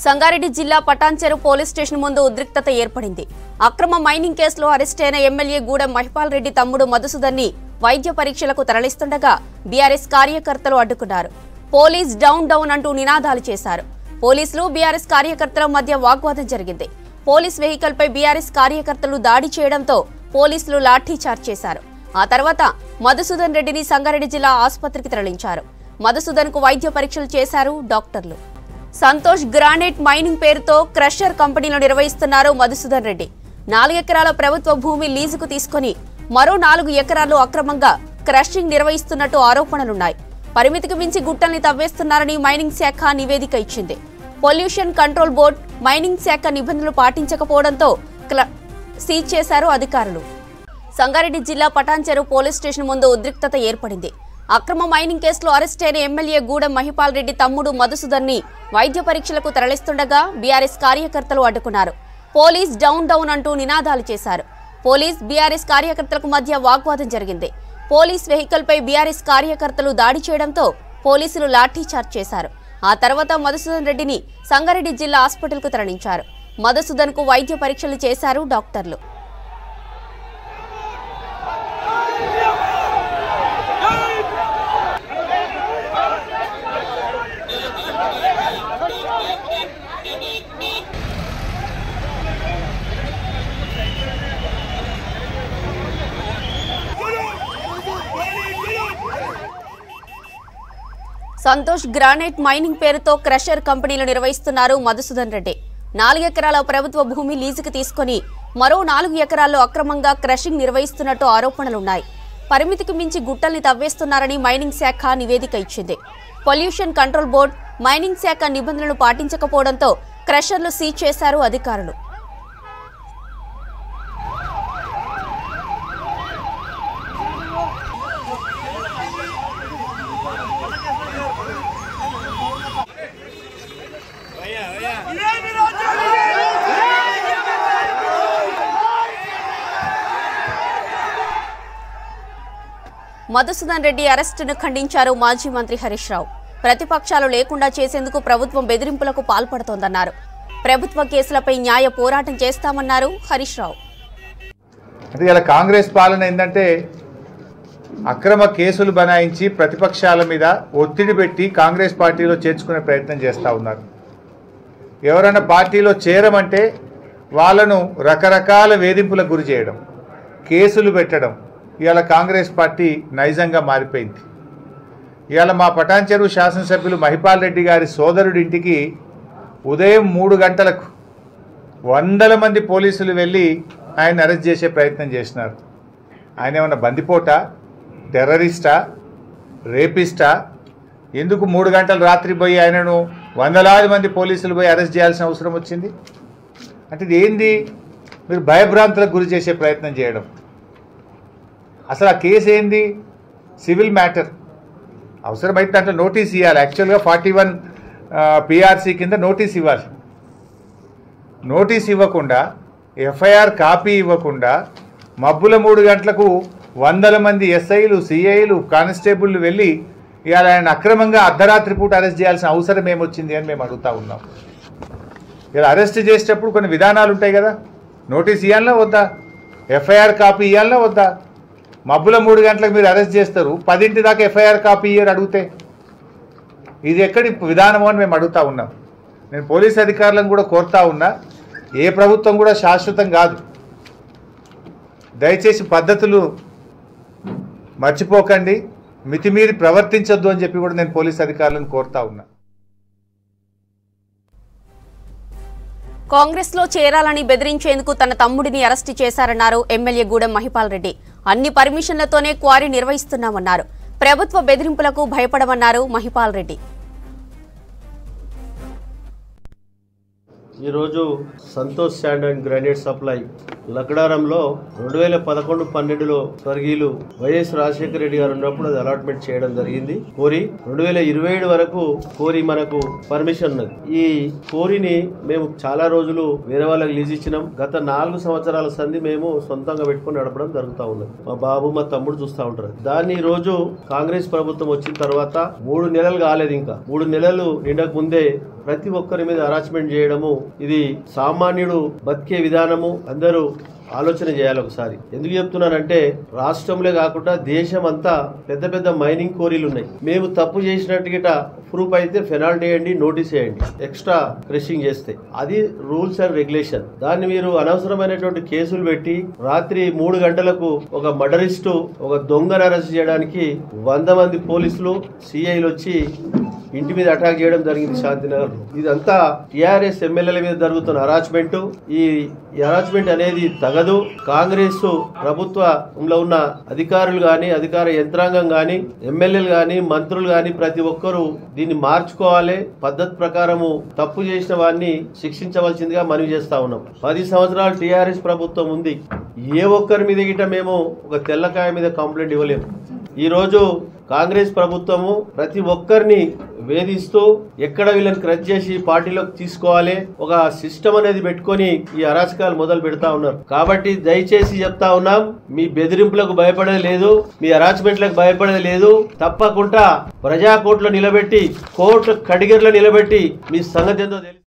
సంగారెడ్డి జిల్లా Patancheru police station ముందు ఉద్రిక్తత ఏర్పడింది. అక్రమ మైనింగ్ కేసులో అరెస్టైన ఎమ్మెల్యే గూడెం మహిపాల్ రెడ్డి తమ్ముడు మధుసూదన్ని వైద్య పరీక్షలకు తరలిస్తుండగా బీఆర్ఎస్ కార్యకర్తలు అడ్డుకున్నారు. పోలీస్ డౌన్ డౌన్ అంటూ నినాదాలు చేశారు. పోలీసులు బీఆర్ఎస్ కార్యకర్తల మధ్య వాగ్వాదం జరిగింది. పోలీస్ వెహికల్ పై బీఆర్ఎస్ కార్యకర్తలు దాడి చేయడంతో పోలీసులు లాఠీచార్జ్ చేశారు. ఆ తర్వాత మధుసూదన్ రెడ్డిని సంగారెడ్డి జిల్లా ఆసుపత్రికి తరలించారు. మధుసూదన్ కు వైద్య పరీక్షలు చేశారు డాక్టర్లు. సంతోష్ గ్రానైట్ మైనింగ్ పేరుతో క్రషర్ కంపెనీలో నిర్వహిస్తున్నారు మధుసూదన్ రెడ్డి. 4 ఎకరాల ప్రభుత్వ భూమి లీజుకు తీసుకుని మరో 4 ఎకరాలు అక్రమంగా క్రషింగ్ నిర్వహిస్తున్నట్టు ఆరోపణలున్నాయి. పరిమితికి మించి గుట్టల్ని తవ్వేస్తున్నారని మైనింగ్ శాఖ నివేదిక ఇచ్చింది. పొల్యూషన్ కంట్రోల్ బోర్డు మైనింగ్ శాఖ నిబంధనలు పాటించకపోవడంతో సీజ్ చేశారు అధికారులు. సంగారెడ్డి జిల్లా పటాన్చెరు పోలీస్ స్టేషన్ ముందు ఉద్రిక్తత ఏర్పడింది. అక్రమ మైనింగ్ కేసులో అరెస్టైన ఎమ్మెల్యే గూడెం మహిపాల్ రెడ్డి తమ్ముడు మధుసూదన్ని వైద్య పరీక్షలకు తరలిస్తుండగా బీఆర్ఎస్ కార్యకర్తలు అడ్డుకున్నారు. పోలీస్ డౌన్ డౌన్ అంటూ నినాదాలు చేశారు. పోలీస్ బీఆర్ఎస్ కార్యకర్తలకు మధ్య వాగ్వాదం జరిగింది. పోలీస్ వెహికల్ పై బీఆర్ఎస్ కార్యకర్తలు దాడి చేయడంతో పోలీసులు లాఠీచార్జ్ చేశారు. ఆ తర్వాత మధుసూదన్ రెడ్డిని సంగారెడ్డి జిల్లా హాస్పిటల్ కు తరలించారు. మధుసూదన్ కు వైద్య పరీక్షలు చేశారు డాక్టర్లు. సంతోష్ గ్రానైట్ మైనింగ్ పేరుతో క్రషర్ కంపెనీలు నిర్వహిస్తున్నారు మధుసూదన్ రెడ్డి. 4 ఎకరాల ప్రభుత్వ భూమి లీజుకు తీసుకుని మరో 4 ఎకరాల్లో అక్రమంగా క్రషింగ్ నిర్వహిస్తున్నట్టు ఆరోపణలున్నాయి. పరిమితికి మించి గుట్టల్ని తవ్వేస్తున్నారని మైనింగ్ శాఖ నివేదిక ఇచ్చింది. పొల్యూషన్ కంట్రోల్ బోర్డు మైనింగ్ శాఖ నిబంధనలు పాటించకపోవడంతో క్రషర్లు సీజ్ చేశారు అధికారులు. మధుసూదన్ రెడ్డి అరెస్టును ఖండించారు మాజీ మంత్రి హరీష్ రావు. ప్రతిపక్షాలు లేకుండా చేసేందుకు ప్రభుత్వం బెదిరింపులకు పాల్పడుతోందన్నారు. ప్రభుత్వ కేసులపై న్యాయ పోరాటం చేస్తామన్నారు హరీష్ రావు. అంటే ఇలా కాంగ్రెస్ పాలన ఏంటంటే అక్రమ కేసులు బనాయించి ప్రతిపక్షాల మీద ఒత్తిడి పెట్టి కాంగ్రెస్ పార్టీలో చేర్చుకునే ప్రయత్నం చేస్తూ ఉన్నారు. ఎవరైనా పార్టీలో చేరమంటే వాళ్ళను రకరకాల వేధింపులకు గురి చేయడం, కేసులు పెట్టడం ఇవాళ కాంగ్రెస్ పార్టీ నైజంగా మారిపోయింది. ఇవాళ మా పటాన్చెరు శాసనసభ్యులు మహిపాల్ రెడ్డి గారి సోదరుడింటికి ఉదయం 3 గంటలకు 100 మంది పోలీసులు వెళ్ళి ఆయన అరెస్ట్ చేసే ప్రయత్నం చేసినారు. ఆయన ఏమన్నా బందిపోటా, టెర్రరిస్టా, రేపిస్టా? ఎందుకు 3 గంటల రాత్రి పోయి ఆయనను వందలాది మంది పోలీసులు పోయి అరెస్ట్ చేయాల్సిన అవసరం వచ్చింది? అంటే ఇది ఏంది? మీరు భయభ్రాంతులకు గురి చేసే ప్రయత్నం చేయడం. అసలు ఆ కేసు ఏంది? Civil matter. అవసరమైతే దాంట్లో నోటీస్ ఇవ్వాలి. యాక్చువల్గా 41 పిఆర్సీ కింద నోటీస్ ఇవ్వాలి. నోటీస్ ఇవ్వకుండా, ఎఫ్ఐఆర్ కాపీ ఇవ్వకుండా మబ్బుల 3 గంటలకు 100 మంది ఎస్ఐలు, సిఐలు, కానిస్టేబుల్లు వెళ్ళి ఇవాళ ఆయన అక్రమంగా అర్ధరాత్రి పూట అరెస్ట్ చేయాల్సిన అవసరం ఏమొచ్చింది అని మేము అడుగుతూ ఉన్నాం. ఇలా అరెస్ట్ చేసేటప్పుడు కొన్ని విధానాలు ఉంటాయి కదా. నోటీస్ ఇవ్వాలన్నా వద్దా? ఎఫ్ఐఆర్ కాపీ ఇవ్వాలన్నా వద్దా? మబ్బుల 3 గంటలకు మీరు అరెస్ట్ చేస్తారు, 10 దాకా ఎఫ్ఐఆర్ కాపీ ఇయ్యరు అడిగితే. ఇది ఎక్కడి విధానమో అని మేము అడుగుతూ ఉన్నాం. నేను పోలీస్ అధికారులను కూడా కోరుతా ఉన్నా, ఏ ప్రభుత్వం కూడా శాశ్వతం కాదు. దయచేసి పద్ధతులు మర్చిపోకండి, మితిమీరి ప్రవర్తించొద్దు అని చెప్పి కూడా నేను పోలీస్ అధికారులను కోరుతా ఉన్నా. కాంగ్రెస్ లో చేరాలని బెదిరించేందుకు తన తమ్ముడిని అరెస్టు చేశారన్నారు ఎమ్మెల్యే గూడెం మహిపాల్ రెడ్డి. అన్ని పర్మిషన్లతోనే క్వారీ నిర్వహిస్తున్నామన్నారు. ప్రభుత్వ బెదిరింపులకు భయపడమన్నారు మహిపాల్ రెడ్డి. ఈరోజు Santosh sand and granite supply లక్డారంలో 2011-12లో స్వర్గీయులు వైఎస్ రాజశేఖర రెడ్డి గారు ఉన్నప్పుడు అది అలాట్మెంట్ చేయడం జరిగింది. కోరి 2027 వరకు కోరి మనకు పర్మిషన్ ఉన్నది. ఈ కోరిని మేము చాలా రోజులు వేరే వాళ్ళకి లీజ్ ఇచ్చినాం. గత 4 సంవత్సరాల సంధి మేము సొంతంగా పెట్టుకుని నడపడం జరుగుతూ ఉన్నది. మా బాబు మా తమ్ముడు చూస్తూ ఉంటారు. దాన్ని ఈ రోజు కాంగ్రెస్ ప్రభుత్వం వచ్చిన తర్వాత 3 నెలలు కాలేదు, ఇంకా 3 నెలలు నిండక ముందే ప్రతి ఒక్కరి మీద హరాస్మెంట్ చేయడము ఇది సామాన్యుడు బతికే విధానము అందరూ ఆలోచన చేయాలి ఒకసారి. ఎందుకు చెప్తున్నానంటే రాష్ట్రంలో కాకుండా దేశం అంతా పెద్ద పెద్ద మైనింగ్ కోరీలు ఉన్నాయి. మేము తప్పు చేసినట్టుగా ప్రూఫ్ అయితే పెనాల్టీ వేయండి, నోటీస్ వేయండి, ఎక్స్ట్రా క్రషింగ్ చేస్తే. అది రూల్స్ అండ్ రెగ్యులేషన్. దాన్ని మీరు అనవసరమైనటువంటి కేసులు పెట్టి రాత్రి 3 గంటలకు ఒక మర్డరిస్టు ఒక దొంగను అరెస్ట్ చేయడానికి 100 మంది పోలీసులు సిఐలు వచ్చి ఇంటి మీద అటాక్ చేయడం జరిగింది శాంతినగర్. ఇదంతా టిఆర్ఎస్ ఎమ్మెల్యేల మీద జరుగుతున్న హరాస్మెంట్. ఈ హరాస్మెంట్ అనేది తగదు. కాంగ్రెస్ ప్రభుత్వంలో ఉన్న అధికారులు గాని, అధికార యంత్రాంగం గాని, ఎమ్మెల్యేలు గాని, మంత్రులు గాని ప్రతి ఒక్కరూ దీన్ని మార్చుకోవాలి. పద్ధతి ప్రకారము తప్పు చేసిన వారిని శిక్షించవలసిందిగా మనవి చేస్తా ఉన్నాం. 10 సంవత్సరాలు టిఆర్ఎస్ ప్రభుత్వం ఉంది. ఏ ఒక్కరి మీద గిట మేము ఒక తెల్లకాయ మీద కంప్లైంట్ ఇవ్వలేము. ఈ రోజు కాంగ్రెస్ ప్రభుత్వము ప్రతి ఒక్కరిని వేధిస్తూ ఎక్కడ వీళ్ళని క్రష్ చేసి పార్టీలోకి తీసుకోవాలి ఒక సిస్టమ్ అనేది పెట్టుకొని ఈ అరాచకాలు మొదలు పెడతా ఉన్నారు. కాబట్టి దయచేసి చెప్తా ఉన్నాం, మీ బెదిరింపులకు భయపడేది లేదు, మీ హరాస్మెంట్లకు భయపడేది లేదు. తప్పకుండా ప్రజా కోర్టులో నిలబెట్టి, కోర్టు కడిగిర్లో నిలబెట్టి మీ సంగతి ఏందో